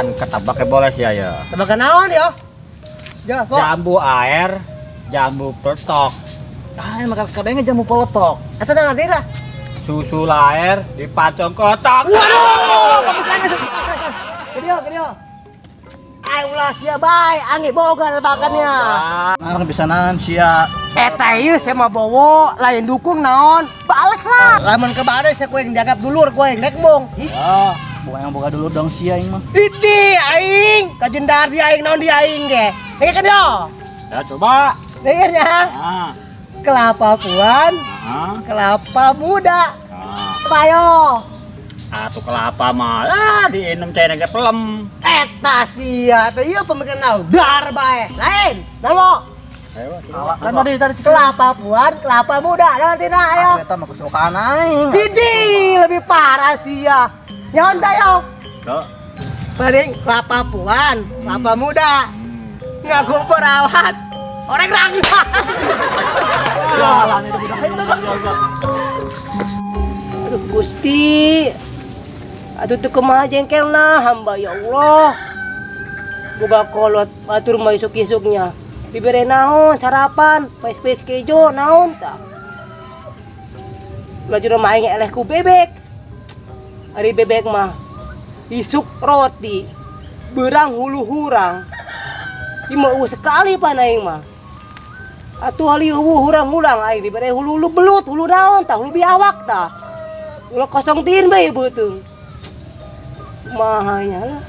tebakan ketebak boleh sih ya. Tebakan naon ya? Jambu air, jambu peletok. Nah, makan kadangnya jambu peletok. Atau nanti lah. Susu air dipacong kotak. Waduh, kedio. Ayo ulah sia bae, angge boga tebakannya. Nah, kebiasaan sia. Eta ieu saya mah bowo, lain dukung naon. Balik lah. Lamun ke bade saya kueng jagap dulur kueng rek bong. Oh, bukan yang boga dulu dong sia aing mah. Iti aing, kajendar di aing naon di aing ge. Ayo kedio. Ya coba. Dengernya. Nah. Kelapa puan, kelapa muda. Ayo. Atuh kelapa mah diinum cai ge pelem. Eta sia, teh ieu pemikiran dar bae. Lain, namo. Kan tadi Kelapa puan, kelapa muda, nanti na ayo. Eta mah kesukaan aing. Didi lebih parah sia. Nyaon teh yo. Tuh. Paling kelapa puan, kelapa muda. Ngaku perawat. Orek rangga. Aduh Gusti. Aduh tuh kumaha jengkelna hamba ya Allah. Boga kolot atur mah isuk-isuknya. Dibere naon sarapan, pes-pes kejo naon tah. Lajur mah aing eleh ku bebek. Ari bebek mah isuk roti. Berang hulu hurang. Ima sekali pan aing mah. Atuh ali hurang aing dibere hulu belut, hulu naon tah, hulu biawak tah. Ulah kosong tin bae beuteung. Mahanya lah.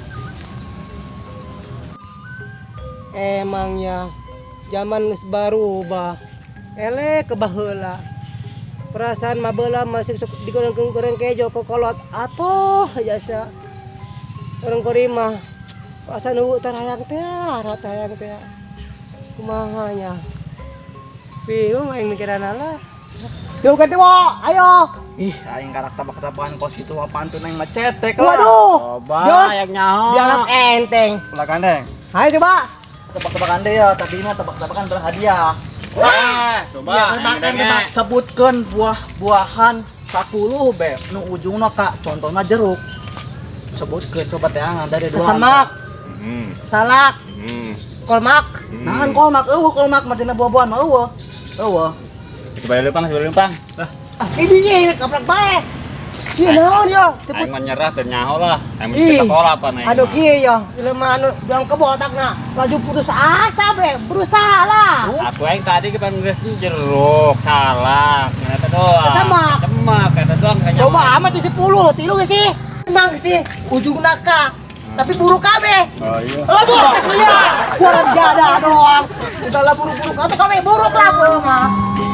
Emangnya zaman geus barubah. Eleh ke baheula. Perasaan mah beula masih digoreng-goreng kejo ke kolot atuh jasa. Orang korima. Perasaan eueuh tarayang teh, ratayang teh. Kumahanya. Bingung aing mikiranna lah. Yuk ganti wo, ayo. Ih, aing karak tebak-tebakan kos itu apaan tuh neng macetek Waduh. lah. Coba yang nyaho. Dianggap enteng. Ulah gandeng. Ayo coba. Tebak-tebakan deh ya, tapi ini tebak-tebakan berhadiah. Coba. Tebak sebutkeun buah-buahan 10 be nu ujungna ka contohna jeruk. Sebutkeun coba teh dari dua. Semak, salak, kolmak. Nahan kolmak kolmak mah tina buah-buahan mah eueuh. Eueuh. Coba lempang. Lah, Ini nih kaprak bae. Ieu naon ya? aing mah nyerah teh nyaho lah. Aing mesti ke sekolah apa nih. Aduh kieu ya, lemah anu dalam kebotakna. Laju putus asa be, berusaha lah. Aku aing tadi kita geus jeruk, salak, eta doang. Semak. Semak, eta doang kayaknya. Coba amat 10, tilu ge sih. Emang sih ujungna ka. Tapi buru kabeh. Oh iya. Labur sia. Kurang jada doang. Udah lah buru-buru kabeh buruk lah mah.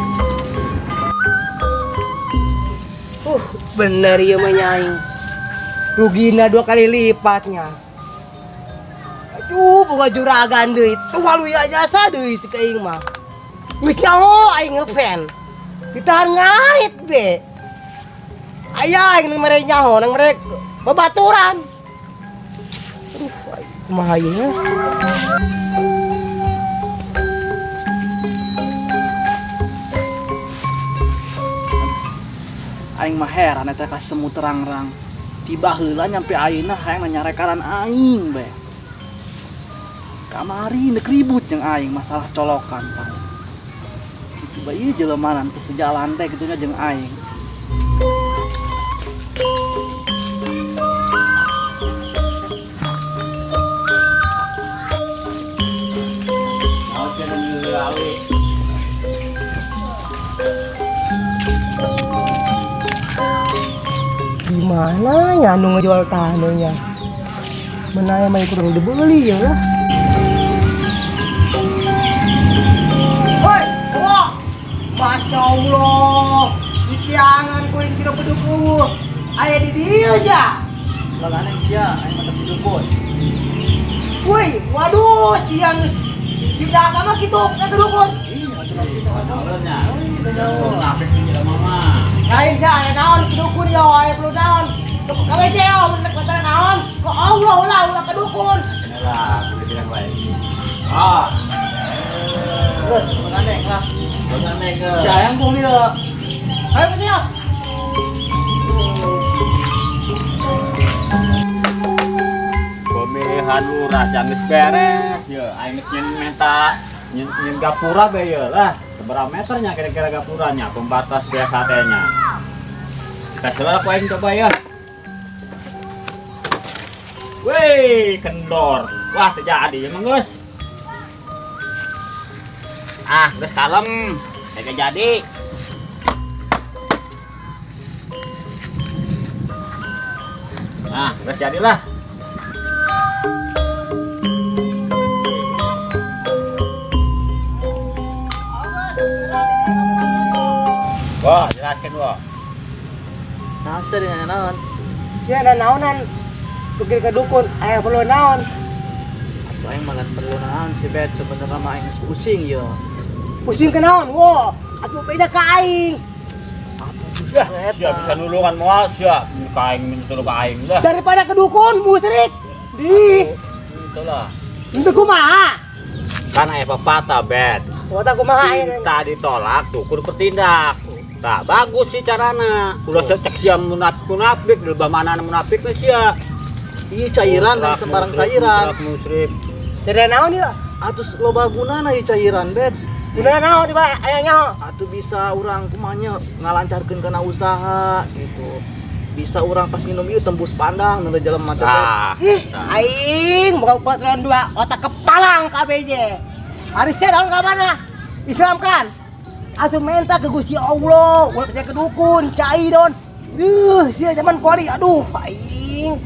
Bener ya menyaing. Rugina 2 kali lipatnya. Aduh, bunga juragan deui. Tualu ya jasa deui si keing mah. Geus nyaho aing ngefan. Ditahan ngait be. Aya aing mere nyaho nang mere babaturan. Aduh, kumaha ieu? Aing mah heran eta ka semu terang-rang. Tiba heula nyampe ayeuna hayang nyarekaran aing be. Kamari neuk ribut jeung aing masalah colokan pan. Tiba ieu jelemanan teu sejalan teh kitunya jeung aing. Gimana ya anu ngejual tanahnya? Mana yang main kurang dibeli ya lah. Woi, wah, masya Allah, di tiangan ku yang kira pedukung, ayah di dia aja. Lagana sia aing mah teu dukun. Woi, waduh, siang di dagang mah gitu, kata dukun. Iya, atuh kita Alurnya. kita jauh. Tapi tidak mama. Lain sih, ayah naon kedukun ya, ayah perlu naon. Kalau jauh, menek kata naon, ke Allah ulah kedukun. Inilah, boleh bilang baik. Ah. Terus menganeng lah. Menganeng ke. Sayang pun dia. Ayo ke sini. Pemilihan pemilihan lurah jangan beres ya. Aing nyen minta nyen gapura be ya lah. Seberapa meternya kira-kira gapuranya pembatas biasa tehnya. Kita selalu aing coba ya. Wih, kendor. Wah, terjadi emang, Gus. Ah, Gus kalem. Kagak jadi. Nah, Gus jadilah. Wah, jelaskan, wah. Nah, tadi naon? Sia ada naonan pergi ke dukun, aya perlu naon. Atuh aing malah perlu naon si Bet sebenarnya mah aing pusing ya. Pusing ke naon? Wo, atuh beda ka aing. Ya, sia bisa nulungan moal sia. Muka aing minta tolong aing lah. Daripada ke dukun musrik. Di, Itulah. itu kumaha? Kan aya pepatah, Bet. Wata kumaha aing. Cinta ditolak, tuh kudu bertindak. Nah, bagus sih carana. Udah cek siam munafik, di lembah mana munafik nih sia. Iya cairan dan sembarang cairan. Musrik. Jadi naon ieu? Atuh loba gunana ieu cairan, Bet. Guna naon di bae aya nyaho? Atuh bisa urang kumanya ngalancarkeun kana usaha gitu. Bisa urang pas minum ieu tembus pandang nu jalan mata. Nah, Ih, aing buka patron 2 otak kepalang KBJ. Hari saya ka mana? Islam kan? Atuh minta ke Gusti Allah, ulah percaya ke dukun, cai don. Sia zaman kori, aduh aing.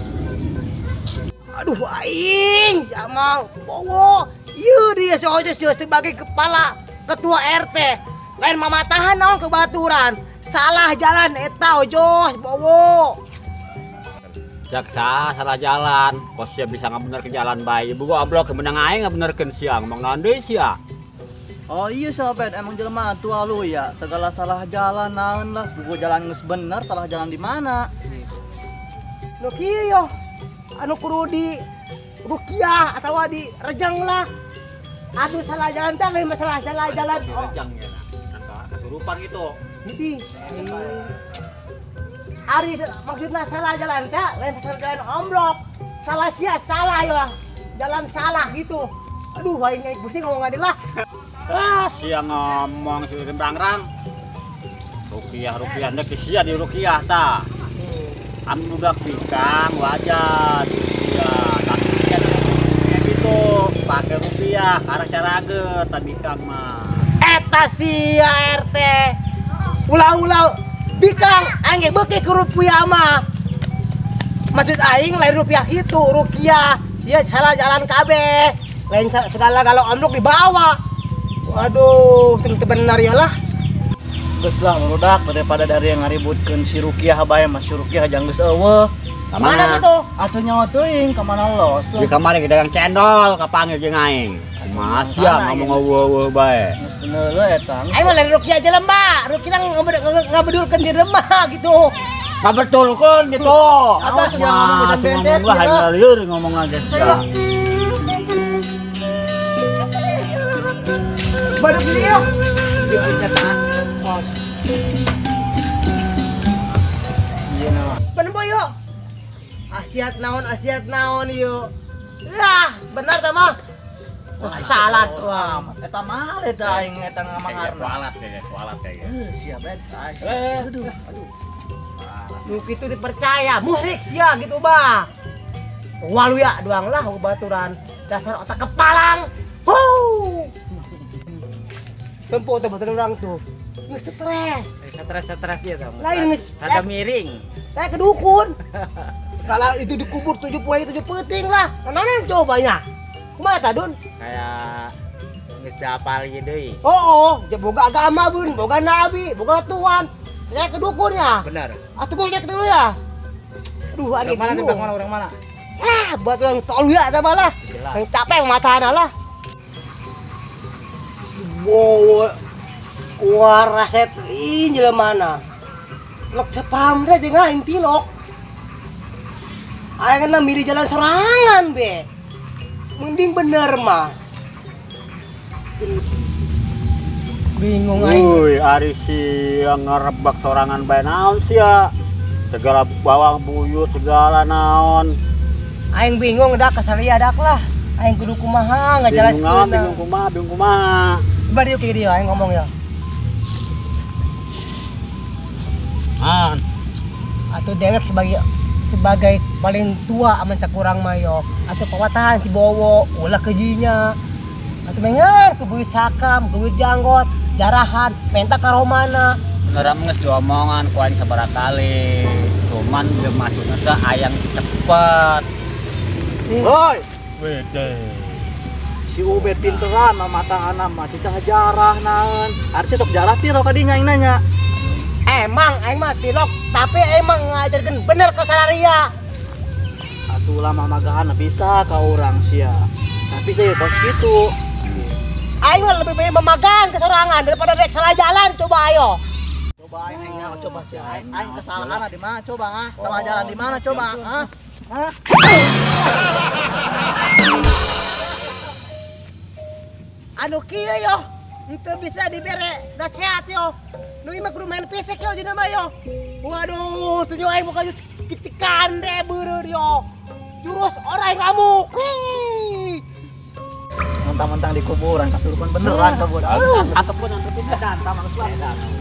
Aduh aing, sama bowo. Ieu dia sebagai kepala ketua RT. Lain mamatahan naon kebaturan. Salah jalan eta ojos bowo. jaksa salah jalan, kos sia bisa ngabener ke jalan bae. Ibu gua ablok kemenang aing ngabenerkeun sia, ngomong naon deui sia. Oh iya sahabat, emang jelema tua lu ya. Segala salah jalan naon lah. Buku jalan geus bener, salah jalan di mana? Nu kieu yo. Anu kudu di rukiah atau di rejang lah. Aduh salah jalan teh lain masalah salah jalan. Rejang ya nah. Kesurupan gitu. Gitu. Ari maksudna salah jalan teh lain masalah jalan omblok. Salah sia salah ya. Jalan salah gitu. Aduh aing pusing ngomong lah. Ah, sia ngomong si rang-rang. Rukiah nek sia di rukiah ta. Am budak pikang wajar. Ya, tapi kan kayak gitu, pakai rupiah, karena cara tabikang mah. Eta sia RT. Ulah-ulah bikang angge beuki ke rupiah mah. Maksud aing lain rupiah itu, rukiah. Sia salah jalan kabeh. Lain segala kalau omrok dibawa. Waduh, tentu benar ya lah. Geus lah merudak daripada dari yang ngaributkeun si Rukiah bae mah si Rukiah jang geus eueuh. Mana gitu? Atuh nyawa teuing ka mana los Di lah. kamar ge dagang cendol kapanggil jeung aing. Masih ya ngomong eueuh bae. Geus teu neuleuh eta. Aing mah lain rukiah aja lembah. Rukiah ngabedulkeun di remah gitu. Kabetulkeun gitu. Awas ya ngomong badan bendes Ngomong ya. lah lieur ngomong aja sia. Baru beli yo. Iya na. Penempo yuk. Asiat naon yuk. Lah, benar ta mah. Salah wah. Eta mah eta aing eta ngamangarna. Kualat kayak. Sia bet. Aduh. Nu kitu dipercaya, musrik sia gitu bah. Walu ya doang lah baturan. Dasar otak kepalang. Huh. Tempo tuh baturan orang tuh. Nggak stres. Dia tuh. Lain Ada miring. saya kedukun. Kalau itu dikubur 7 poin 7 peting lah. Mana cobanya? Kumaha ta Dun? Kayak geus dapal ieu deui. Oh, boga agama bun, boga nabi, boga tuan. Saya kedukunnya. Bener. Atuh bos cek dulu ya. Aduh, Orang mana nih, Bang? Orang mana? Buat orang tolu ya eta malah. Jelas. Yang capek matana lah. Wow. Waraset ih jelemana. Lok sepaham deh jeung aing tilok. Aing na milih jalan sorangan be. Mending bener mah. Bingung aing. Wuih, ari siang ngerebak sorangan bae naon sia. Segala bawang buyut segala naon. Aing bingung dak kasaria dak lah. Aing kudu kumaha ngajelaskeun. Bingung kumaha. Coba dieu kieu dia aing ngomong ya. Atau dewek sebagai paling tua aman cakurang mayo atau pawatahan si bowo ulah kejinya atau mengar kebuit sakam kebuit janggot jarahan minta ke romana Beneran geus diomongan ku aing sabaraha kali. Cuman dia maksudna teh ayang cepet. Woi, Wede. si Ubed pinteran mata anak mah titah jarah naon. Harusnya sok jarah tiro ka dinya aing nanya. emang aing mah tilok tapi emang ngajarkeun bener ke salaria Atuh lama magahan bisa ka urang sia. Tapi saya kos gitu. aing mah lebih banyak memagang kesorangan daripada dek salah jalan coba ayo Coba aing nanya coba sia. Aing kesalahan di mana coba ah? Salah jalan di mana coba ah? Hah? anu kieu yo henteu bisa dibere nasihat yo nu imah kudu main fisik yo dina mah yo waduh tujuh aing buka kitikan deh beureun yo jurus orang ngamuk Mentang-mentang di kuburan kasurupan beneran kabur. Ataupun dan tamang